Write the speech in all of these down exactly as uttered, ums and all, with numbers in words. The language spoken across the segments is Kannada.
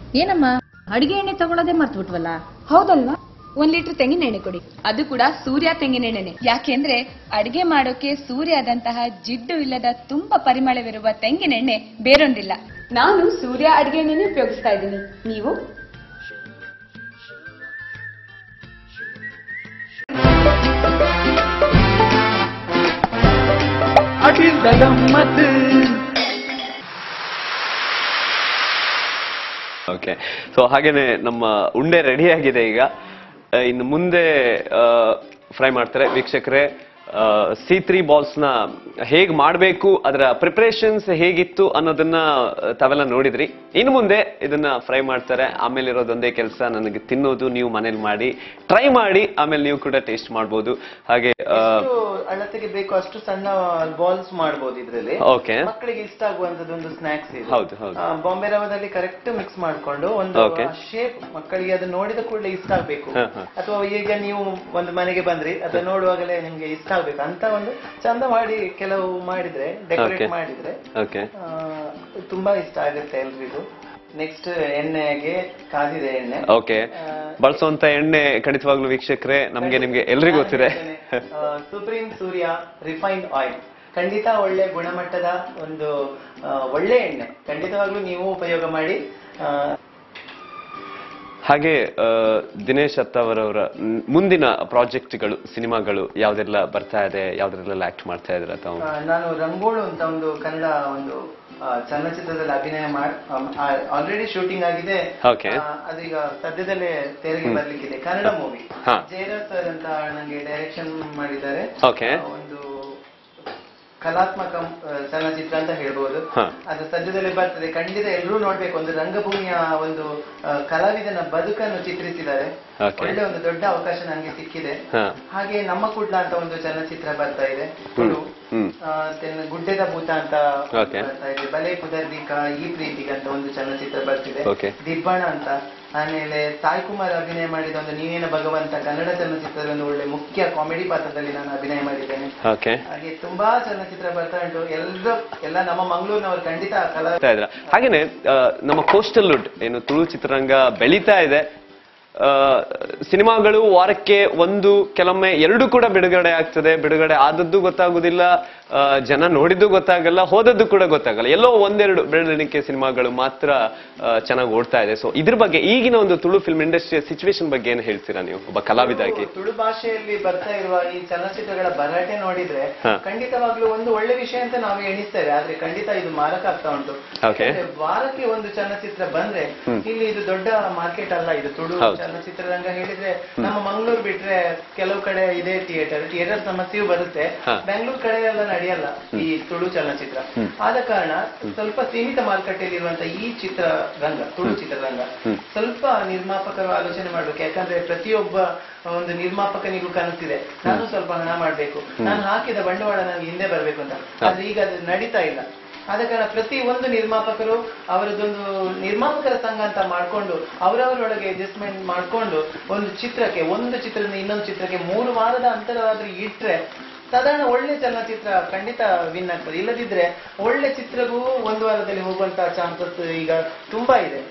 ಏನಮ್ಮ ಅಡಿಗೆ ಎಣ್ಣೆ ತಗೊಳ್ಳೋದೇ ಮರ್ತು ಬಿಟ್ವಲ್ಲ? ಹೌದಲ್ವಾ? ಒಂದ್ ಲೀಟರ್ ತೆಂಗಿನ ಎಣ್ಣೆ ಕೊಡಿ. ಅದು ಕೂಡ ಸೂರ್ಯ ತೆಂಗಿನ ಎಣ್ಣೆ. ಯಾಕೆಂದ್ರೆ ಅಡಿಗೆ ಮಾಡೋಕೆ ಸೂರ್ಯದಂತಹ ಜಿಡ್ಡು ಇಲ್ಲದ ತುಂಬಾ ಪರಿಮಳವಿರುವ ತೆಂಗಿನ ಎಣ್ಣೆ ಬೇರೊಂದಿಲ್ಲ. ನಾನು ಸೂರ್ಯ ಅಡಿಗೆ ಎಣ್ಣೆನೇ ಉಪಯೋಗಿಸ್ತಾ ಇದ್ದೀನಿ. ನೀವು? ಓಕೆ, ಸೊ ಹಾಗೇನೆ ನಮ್ಮ ಉಂಡೆ ರೆಡಿ ಆಗಿದೆ. ಈಗ ಇನ್ನು ಮುಂದೆ ಫ್ರೈ ಮಾಡ್ತಾರೆ ವೀಕ್ಷಕರೇ. ಸಿ ತ್ರೀ ಬಾಲ್ಸ್ ನ ಹೇಗ್ ಮಾಡಬೇಕು, ಅದರ ಪ್ರಿಪರೇಷನ್ಸ್ ಹೇಗಿತ್ತು ಅನ್ನೋದನ್ನ ತಾವೆಲ್ಲ ನೋಡಿದ್ರಿ. ಇನ್ನು ಮುಂದೆ ಇದನ್ನ ಫ್ರೈ ಮಾಡ್ತಾರೆ. ಆಮೇಲೆ ಇರೋದೊಂದೇ ಕೆಲಸ, ನನಗೆ ತಿನ್ನೋದು. ನೀವು ಮನೇಲಿ ಮಾಡಿ ಟ್ರೈ ಮಾಡಿ, ಆಮೇಲೆ ನೀವು ಕೂಡ ಟೇಸ್ಟ್ ಮಾಡಬಹುದು. ಹಾಗೆ ಅಳತೆಗೆ ಬೇಕು ಅಷ್ಟು ಸಣ್ಣ ಬಾಲ್ಸ್ ಮಾಡಬಹುದು ಇದ್ರಲ್ಲಿ. ಓಕೆ, ಮಕ್ಕಳಿಗೆ ಇಷ್ಟ ಆಗುವಂತದ್ದು ಒಂದು ಸ್ನಾಕ್ಸ್ ಇದೆ. ಹೌದು ಹೌದು. ಬಾಂಬೆ ರವದಲ್ಲಿ ಕರೆಕ್ಟ್ ಮಿಕ್ಸ್ ಮಾಡ್ಕೊಂಡು ಒಂದು ಶೇಪ್ ಮಕ್ಕಳಿಗೆ ಅದು ನೋಡಿದ ಕೂಡಲೇ ಇಷ್ಟ ಆಗ್ಬೇಕು. ಅಥವಾ ಈಗ ನೀವು ಒಂದು ಮನೆಗೆ ಬಂದ್ರಿ, ಅದನ್ನ ನೋಡುವಾಗಲೇ ನಿಮ್ಗೆ ಇಷ್ಟ ಆಗ್ಬೇಕು ಅಂತ ಒಂದು ಚಂದ ಮಾಡಿ ಕೆಲವು ಮಾಡಿದ್ರೆ, ಡೆಕೋರೇಟ್ ಮಾಡಿದ್ರೆ ತುಂಬಾ ಇಷ್ಟ ಆಗುತ್ತೆ ಎಲ್ರಿಗೂ. ನೆಕ್ಸ್ಟ್ ಎಣ್ಣೆಗೆ ಕಾದಿದೆ ಎಣ್ಣೆ. ಓಕೆ, ಬಳಸುವಂತ ಎಣ್ಣೆ ಖಂಡಿತವಾಗ್ಲೂ ವೀಕ್ಷಕರೇ ನಮ್ಗೆ ನಿಮ್ಗೆ ಎಲ್ರಿಗೂ ಗೊತ್ತಿದೆ. ಸುಪ್ರೀಂ ಸೂರ್ಯ ರಿಫೈನ್ಡ್ ಆಯಿಲ್, ಖಂಡಿತ ಒಳ್ಳೆ ಗುಣಮಟ್ಟದ ಒಂದು ಒಳ್ಳೆ ಎಣ್ಣೆ, ಖಂಡಿತವಾಗ್ಲೂ ನೀವು ಉಪಯೋಗ ಮಾಡಿ. ಹಾಗೆ ದಿನೇಶ್ ಅತ್ತಾವರವರ ಮುಂದಿನ ಪ್ರಾಜೆಕ್ಟ್ಗಳು, ಸಿನಿಮಾಗಳು ಯಾವ್ದೆಲ್ಲ ಬರ್ತಾ ಇದೆ, ಯಾವ್ದ್ರೆಲ್ಲ ಆಕ್ಟ್ ಮಾಡ್ತಾ ಇದ್ರ ತಾವು? ನಾನು ರಂಗೋಳು ಅಂತ ಒಂದು ಕನ್ನಡ ಒಂದು ಚಲನಚಿತ್ರದಲ್ಲಿ ಅಭಿನಯ ಮಾಡಿ ಆಲ್ರೆಡಿ ಶೂಟಿಂಗ್ ಆಗಿದೆ. ಅದೀಗ ಸದ್ಯದಲ್ಲೇ ತೆರೆಗೆ ಬರ್ಲಿಕ್ಕಿದೆ. ಕನ್ನಡ ಮೂವಿ. ಜಯರಾಜ್ ಸರ್ ಅಂತ ನಂಗೆ ಡೈರೆಕ್ಷನ್ ಮಾಡಿದ್ದಾರೆ. ಒಂದು ಕಲಾತ್ಮಕ ಚಲನಚಿತ್ರ ಅಂತ ಹೇಳ್ಬೋದು. ಅದು ಸದ್ಯದಲ್ಲೇ ಬರ್ತದೆ, ಖಂಡಿತ ಎಲ್ಲರೂ ನೋಡ್ಬೇಕು. ಒಂದು ರಂಗಭೂಮಿಯ ಒಂದು ಕಲಾವಿದನ ಬದುಕನ್ನು ಚಿತ್ರಿಸಿದ್ದಾರೆ. ಒಳ್ಳೆ ಒಂದು ದೊಡ್ಡ ಅವಕಾಶ ನನಗೆ ಸಿಕ್ಕಿದೆ. ಹಾಗೆ ನಮ್ಮ ಕುಡ್ಲ ಅಂತ ಒಂದು ಚಲನಚಿತ್ರ ಬರ್ತಾ ಇದೆ. ಗುಡ್ಡೆದ ಭೂತ ಅಂತ ಬರ್ತಾ ಇದೆ. ಬಲೆ ಕುದರ್ದಿಕ ಈ ಪ್ರೀತಿಗೆ ಅಂತ ಒಂದು ಚಲನಚಿತ್ರ ಬರ್ತಿದೆ. ದಿಬ್ಬಣ ಅಂತ. ಆಮೇಲೆ ಸಾಯಿ ಕುಮಾರ್ ಅಭಿನಯ ಮಾಡಿದ ಒಂದು ನೀನೇನ ಭಗವಂತ ಕನ್ನಡ ಚಲನಚಿತ್ರದ ಒಂದು ಒಳ್ಳೆ ಮುಖ್ಯ ಕಾಮಿಡಿ ಪಾತ್ರದಲ್ಲಿ ನಾನು ಅಭಿನಯ ಮಾಡಿದ್ದೇನೆ. ಹಾಗೆ ತುಂಬಾ ಚಲನಚಿತ್ರ ಬರ್ತಾ ಉಂಟು. ಎಲ್ಲರೂ ಎಲ್ಲ ನಮ್ಮ ಮಂಗಳೂರಿನವರು ಖಂಡಿತ ಕಲಾ. ಹಾಗೇನೆ ನಮ್ಮ ಕೋಸ್ಟಲ್ ವುಡ್ ಏನು ತುಳು ಚಿತ್ರರಂಗ ಬೆಳೀತಾ ಇದೆ. ಸಿನಿಮಾಗಳು ವಾರಕ್ಕೆ ಒಂದು, ಕೆಲವೊಮ್ಮೆ ಎರಡು ಕೂಡ ಬಿಡುಗಡೆ ಆಗ್ತದೆ. ಬಿಡುಗಡೆ ಆದದ್ದು ಗೊತ್ತಾಗುದಿಲ್ಲ, ಜನ ನೋಡಿದ್ದು ಗೊತ್ತಾಗಲ್ಲ, ಹೋದದ್ದು ಕೂಡ ಗೊತ್ತಾಗಲ್ಲ. ಎಲ್ಲೋ ಒಂದೆರಡು ಬೆರಳೆಣಿಕೆ ಸಿನಿಮಾಗಳು ಮಾತ್ರ ಚೆನ್ನಾಗಿ ಓಡ್ತಾ ಇದೆ. ಸೊ ಇದ್ರ ಬಗ್ಗೆ ಈಗಿನ ಒಂದು ತುಳು ಫಿಲ್ಮ್ ಇಂಡಸ್ಟ್ರಿಯ ಸಿಚುವೇಶನ್ ಬಗ್ಗೆ ಏನು ಹೇಳ್ತೀರಾ ನೀವು ಒಬ್ಬ ಕಲಾವಿದಾಗಿ? ತುಳು ಭಾಷೆಯಲ್ಲಿ ಬರ್ತಾ ಇರುವ ಈ ಚಲನಚಿತ್ರಗಳ ಭರಾಟೆ ನೋಡಿದ್ರೆ ಖಂಡಿತವಾಗ್ಲೂ ಒಂದು ಒಳ್ಳೆ ವಿಷಯ ಅಂತ ನಾವು ಎಣಿಸ್ತೇವೆ. ಆದ್ರೆ ಖಂಡಿತ ಇದು ಮಾರಕ ಆಗ್ತಾ ಉಂಟು. ವಾರಕ್ಕೆ ಒಂದು ಚಲನಚಿತ್ರ ಬಂದ್ರೆ ಇಲ್ಲಿ ಇದು ದೊಡ್ಡ ಮಾರ್ಕೆಟ್ ಅಲ್ಲ. ಇದು ತುಳು ಚಲನಚಿತ್ರರಂಗ ಹೇಳಿದ್ರೆ ನಮ್ಮ ಮಂಗಳೂರು ಬಿಟ್ರೆ ಕೆಲವು ಕಡೆ ಇದೆ ಥಿಯೇಟರ್ ಥಿಯೇಟರ್ ಸಮಸ್ಯೆಯೂ ಬರುತ್ತೆ. ಬೆಂಗಳೂರು ಕಡೆ ಎಲ್ಲ ನಡೆಯಲ್ಲ ಈ ತುಳು ಚಲನಚಿತ್ರ. ಆದ ಕಾರಣ ಸ್ವಲ್ಪ ಸೀಮಿತ ಮಾರುಕಟ್ಟೆಯಲ್ಲಿ ಇರುವಂತಹ ಈ ಚಿತ್ರರಂಗ, ತುಳು ಚಿತ್ರರಂಗ, ಸ್ವಲ್ಪ ನಿರ್ಮಾಪಕರು ಆಲೋಚನೆ ಮಾಡ್ಬೇಕು. ಯಾಕಂದ್ರೆ ಪ್ರತಿಯೊಬ್ಬ ಒಂದು ನಿರ್ಮಾಪಕನಿಗೂ ಕನಸಿದೆ, ನಾನು ಸ್ವಲ್ಪ ಹಣ ಮಾಡ್ಬೇಕು, ನಾನು ಹಾಕಿದ ಬಂಡವಾಳ ನನಗೆ ಹಿಂದೆ ಬರ್ಬೇಕು ಅಂತ. ಆದ್ರೆ ಈಗ ಅದು ನಡೀತಾ ಇಲ್ಲ. ಆದ ಕಾರಣ ಪ್ರತಿ ಒಂದು ನಿರ್ಮಾಪಕರು ಅವರದೊಂದು ನಿರ್ಮಾಪಕರ ಸಂಘ ಅಂತ ಮಾಡ್ಕೊಂಡು ಅವರವರೊಳಗೆ ಅಡ್ಜಸ್ಟ್ಮೆಂಟ್ ಮಾಡ್ಕೊಂಡು ಒಂದು ಚಿತ್ರಕ್ಕೆ, ಒಂದು ಚಿತ್ರದಿಂದ ಇನ್ನೊಂದು ಚಿತ್ರಕ್ಕೆ ಮೂರು ವಾರದ ಅಂತರವಾದ್ರೂ ಇಟ್ರೆ ಸಾಧಾರಣ ಒಳ್ಳೆ ಚಲನಚಿತ್ರ ಖಂಡಿತ ವಿನ್ ಆಗ್ತದೆ. ಇಲ್ಲದಿದ್ರೆ ಒಳ್ಳೆ ಚಿತ್ರಗೂ ಒಂದು ವಾರದಲ್ಲಿ ಹೋಗುವಂತಹ ಚಾನ್ಸಸ್ ಈಗ ತುಂಬಾ ಇದೆ.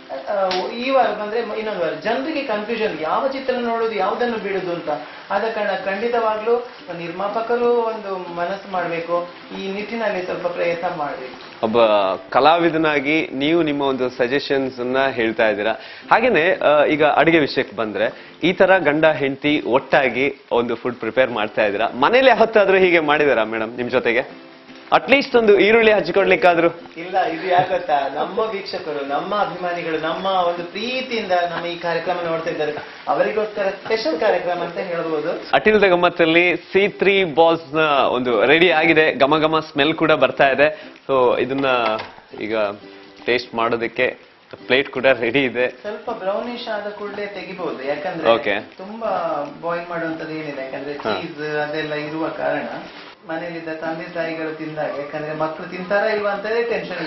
ಈ ವಾರ ಬಂದ್ರೆ ಇನ್ನೊಂದು ವಾರ ಜನರಿಗೆ ಕನ್ಫ್ಯೂಷನ್, ಯಾವ ಚಿತ್ರ ನೋಡುದು, ಯಾವುದನ್ನು ಬಿಡುದು ಅಂತ. ಆದ ಕಾರಣ ಖಂಡಿತವಾಗ್ಲೂ ನಿರ್ಮಾಪಕರು ಒಂದು ಮನಸ್ಸು ಮಾಡಬೇಕು, ಈ ನಿಟ್ಟಿನಲ್ಲಿ ಸ್ವಲ್ಪ ಪ್ರಯತ್ನ ಮಾಡಬೇಕು. ಒಬ್ಬ ಕಲಾವಿದನಾಗಿ ನೀವು ನಿಮ್ಮ ಒಂದು ಸಜೆಷನ್ಸ್ ಅನ್ನ ಹೇಳ್ತಾ ಇದ್ದೀರಾ. ಹಾಗೇನೆ ಈಗ ಅಡಿಗೆ ವಿಷಯಕ್ಕೆ ಬಂದ್ರೆ, ಈ ತರ ಗಂಡ ಹೆಂಡತಿ ಒಟ್ಟಾಗಿ ಒಂದು ಫುಡ್ ಪ್ರಿಪೇರ್ ಮಾಡ್ತಾ ಇದ್ದೀರಾ. ಮನೇಲಿ ಯಾವತ್ತಾದ್ರೂ ಹೀಗೆ ಮಾಡಿದಾರಾ ಮೇಡಮ್ ನಿಮ್ ಜೊತೆಗೆ? ಅಟ್ಲೀಸ್ಟ್ ಒಂದು ಈರುಳ್ಳಿ ಹಚ್ಚಿಕೊಡ್ಲಿಕ್ಕಾದ್ರು? ಇಲ್ಲ, ಇದು ಯಾಕತ್ತಾ, ನಮ್ಮ ವೀಕ್ಷಕರು, ನಮ್ಮ ಅಭಿಮಾನಿಗಳು, ನಮ್ಮ ಒಂದು ಪ್ರೀತಿಯಿಂದ ನಮ್ಮ ಈ ಕಾರ್ಯಕ್ರಮ ನೋಡ್ತಾ ಇದ್ದಾರೆ. ಅವರಿಗೋಸ್ಕರ ಸ್ಪೆಷಲ್ ಕಾರ್ಯಕ್ರಮ ಅಂತ ಹೇಳ್ಬೋದು. ಅಟಿಲ್ದ ಗಮ್ಮತ್ತಲ್ಲಿ ಸಿ ತ್ರೀ ಬಾಲ್ಸ್ ನ ಒಂದು ರೆಡಿ ಆಗಿದೆ. ಘಮ ಘಮ ಸ್ಮೆಲ್ ಕೂಡ ಬರ್ತಾ ಇದೆ. ಸೊ ಇದನ್ನ ಈಗ ಟೇಸ್ಟ್ ಮಾಡೋದಕ್ಕೆ ಪ್ಲೇಟ್ ಕೂಡ ರೆಡಿ ಇದೆ. ಸ್ವಲ್ಪ ಬ್ರೌನಿಶ್ ಆದ ಕೂಡಲೇ ತೆಗಿಬಹುದು, ಯಾಕಂದ್ರೆ ತುಂಬಾ ಬಾಯ್ಲ್ ಮಾಡುವಂತದ್ದು ಏನಿದೆ, ಯಾಕಂದ್ರೆ ಚೀಸ್ ಅದೆಲ್ಲ ಇರುವ ಕಾರಣ. ಮನೆಯಲ್ಲಿದ್ದ ತಂದೆ ತಾಯಿಗಳು ತಿಂದಾಗ, ಯಾಕಂದ್ರೆ ಮಕ್ಕಳು ತಿಂತಾರ ಇಲ್ವಾ ಅಂತಲೇ ಟೆನ್ಷನ್.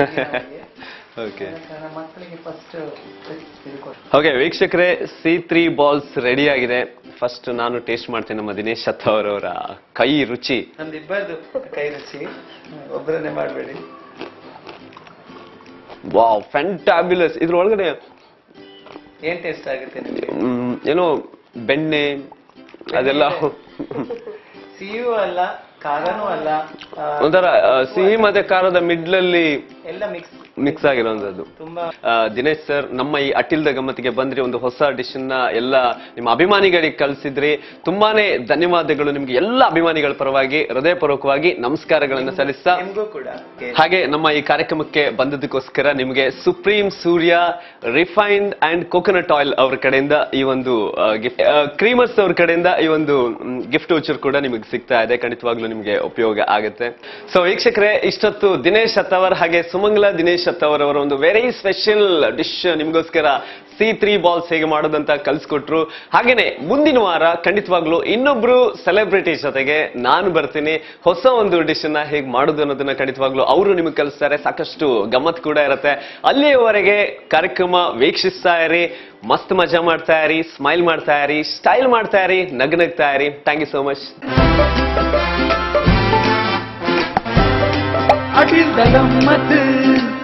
ಮಕ್ಕಳಿಗೆ ಫಸ್ಟ್. ಓಕೆ ವೀಕ್ಷಕರೇ, ಸಿ ತ್ರೀ ಬಾಲ್ಸ್ ರೆಡಿ ಆಗಿದೆ. ಫಸ್ಟ್ ನಾನು ಟೇಸ್ಟ್ ಮಾಡ್ತೇನೆ ನಮ್ಮ ದಿನೇಶ್ ಅತ್ತಾವರವರ ಕೈ ರುಚಿ. ನಮ್ದಿಬ್ಬರದು ಕೈ ರುಚಿ, ಒಬ್ಬರನ್ನೇ ಮಾಡಬೇಡಿ. Wow, fantabulous. ಇದ್ರೊಳಗಡೆ ಏನ್ ಟೇಸ್ಟ್ ಆಗುತ್ತೆ ನಿಮ್ಗೆ? ಮ್, ಏನೋ ಬೆಣ್ಣೆ ಅದೆಲ್ಲ ಸಿಹಿಯೂ ಅಲ್ಲ ಖಾರನೂ ಅಲ್ಲ, ಆ, ಒಂಥರ ಆ, ಸಿಹಿ ಮತ್ತೆ ಖಾರದ ಮಿಡ್ಲಲ್ಲಿ ಎಲ್ಲ ಮಿಕ್ಸ್ ಮಿಕ್ಸ್ ಆಗಿರೋಂಥದ್ದು. ತುಂಬಾ ಆ, ದಿನೇಶ್ ಸರ್ ನಮ್ಮ ಈ ಅಟಿಲ್ದ ಗಮ್ಮತ್ತಿಗೆ ಬಂದ್ರಿ, ಒಂದು ಹೊಸ ಡಿಶ್ ನ ಎಲ್ಲ ನಿಮ್ಮ ಅಭಿಮಾನಿಗಳಿಗೆ ಕಳಿಸಿದ್ರಿ. ತುಂಬಾನೇ ಧನ್ಯವಾದಗಳು ನಿಮ್ಗೆ, ಎಲ್ಲ ಅಭಿಮಾನಿಗಳ ಪರವಾಗಿ ಹೃದಯಪೂರ್ವಕವಾಗಿ ನಮಸ್ಕಾರಗಳನ್ನು ಸಲ್ಲಿಸ್ತಾ, ನಿಮ್ಗೂ ಕೂಡ ಹಾಗೆ ನಮ್ಮ ಈ ಕಾರ್ಯಕ್ರಮಕ್ಕೆ ಬಂದದಕ್ಕೋಸ್ಕರ ನಿಮಗೆ Supreme Surya refined and coconut oil ಅವ್ರ ಕಡೆಯಿಂದ ಈ ಒಂದು ಗಿಫ್ಟ್, ಕ್ರೀಮರ್ಸ್ ಅವ್ರ ಕಡೆಯಿಂದ ಈ ಒಂದು ಗಿಫ್ಟ್ ವೋಚರ್ ಕೂಡ ನಿಮಗೆ ಸಿಗ್ತಾ ಇದೆ. ಖಂಡಿತವಾಗ್ಲೂ ನಿಮಗೆ ಉಪಯೋಗ ಆಗುತ್ತೆ. ಸೊ ವೀಕ್ಷಕರೇ, ಇಷ್ಟೊತ್ತು ದಿನೇಶ್ ಅತ್ತವರ್ ಹಾಗೆ ಸುಮಂಗಲ ದಿನೇಶ್ ಅತ್ತವರ್ ಅವರ ಒಂದು ವೆರಿ ಸ್ಪೆಷಲ್ ಡಿಶ್ ನಿಮಗೋಸ್ಕರ ಸಿ ತ್ರೀ ಬಾಲ್ಸ್ ಹೇಗೆ ಮಾಡೋದಂತ ಕಲ್ಸ್ಕೊಟ್ರು. ಹಾಗೇನೆ ಮುಂದಿನ ವಾರ ಖಂಡಿತವಾಗ್ಲೂ ಇನ್ನೊಬ್ರು ಸೆಲೆಬ್ರಿಟಿ ಜೊತೆಗೆ ನಾನು ಬರ್ತೀನಿ, ಹೊಸ ಒಂದು ಡಿಶ್ ಅನ್ನ ಹೇಗೆ ಮಾಡೋದು ಅನ್ನೋದನ್ನ ಖಂಡಿತವಾಗ್ಲೂ ಅವರು ನಿಮಗೆ ಕಲಿಸ್ತಾರೆ. ಸಾಕಷ್ಟು ಗಮ್ಮತ್ ಕೂಡ ಇರುತ್ತೆ. ಅಲ್ಲಿಯವರೆಗೆ ಕಾರ್ಯಕ್ರಮ ವೀಕ್ಷಿಸ್ತಾ ಇರಿ, ಮಸ್ತ್ ಮಜಾ ಮಾಡ್ತಾ ಇರಿ, ಸ್ಮೈಲ್ ಮಾಡ್ತಾ ಇರಿ, ಸ್ಟೈಲ್ ಮಾಡ್ತಾ ಇರಿ, ನಗನಗ್ತಾ ಇರಿ. Thank you so much. Atil da ಗಮ್ಮತ್